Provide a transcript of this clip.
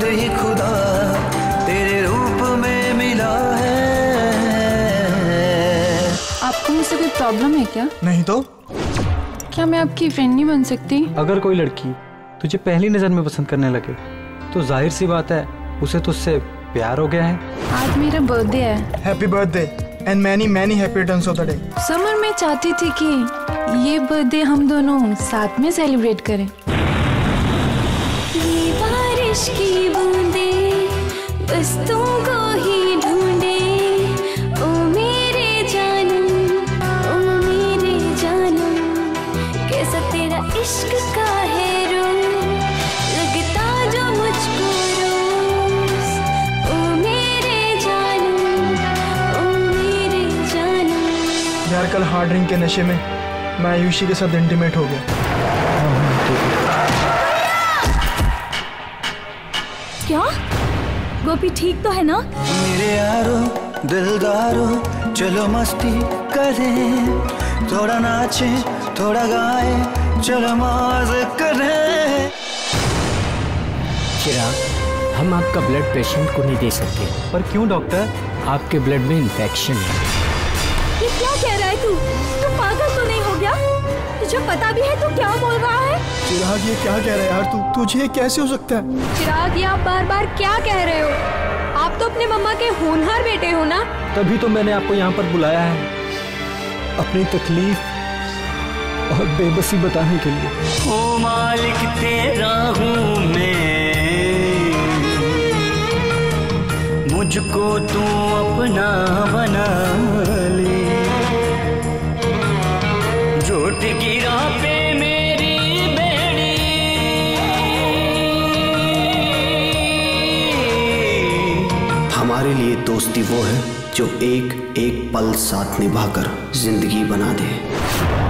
ही खुदा तेरे रूप में मिला है। आपको मुझसे कोई प्रॉब्लम है क्या? नहीं तो क्या मैं आपकी फ्रेंड नहीं बन सकती? अगर कोई लड़की तुझे पहली नजर में पसंद करने लगे तो जाहिर सी बात है उसे तुझसे प्यार हो गया है। आज मेरा बर्थडे है। Happy birthday and many many happy returns of the day. Summer में चाहती थी कि ये बर्थडे हम दोनों साथ में सेलिब्रेट करें। ये बारिश की बूंदें बस तुमको ही ढूंढे, ओ मेरे जानू, ओ मेरे जानू, कैसा तेरा इश्क का है रोग, लगता जो मुझको रोज, ओ मेरे जानू, ओ मेरे जानू। यार कल हार्ड ड्रिंक के नशे में मैं आयुषी के साथ इंटीमेट हो गया। क्या गोपी ठीक तो है ना? मेरे यारो दिलदारो चलो मस्ती करें, थोड़ा नाचे थोड़ा गाए, चलो मौज करें। चिराग, हम आपका ब्लड पेशेंट को नहीं दे सकते। पर क्यों डॉक्टर? आपके ब्लड में इन्फेक्शन है। ये क्या कह रहा है तू? तू पागल तो नहीं हो गया? तुझे पता भी है तू क्या बोल रहा है? चिराग ये क्या कह रहा है यार तू? तुझे कैसे हो सकता है? चिराग, ये आप बार बार क्या कह रहे हो? आप तो अपने मम्मा के होनहार बेटे हो ना। तभी तो मैंने आपको यहाँ पर बुलाया है, अपनी तकलीफ और बेबसी बताने के लिए। ओ मालिक तेरा हूँ मैं, मुझको तू अपना बना ले, झूठ गिरा पे मेरी बेड़ी, हमारे लिए दोस्ती वो है जो एक एक पल साथ निभाकर जिंदगी बना दे।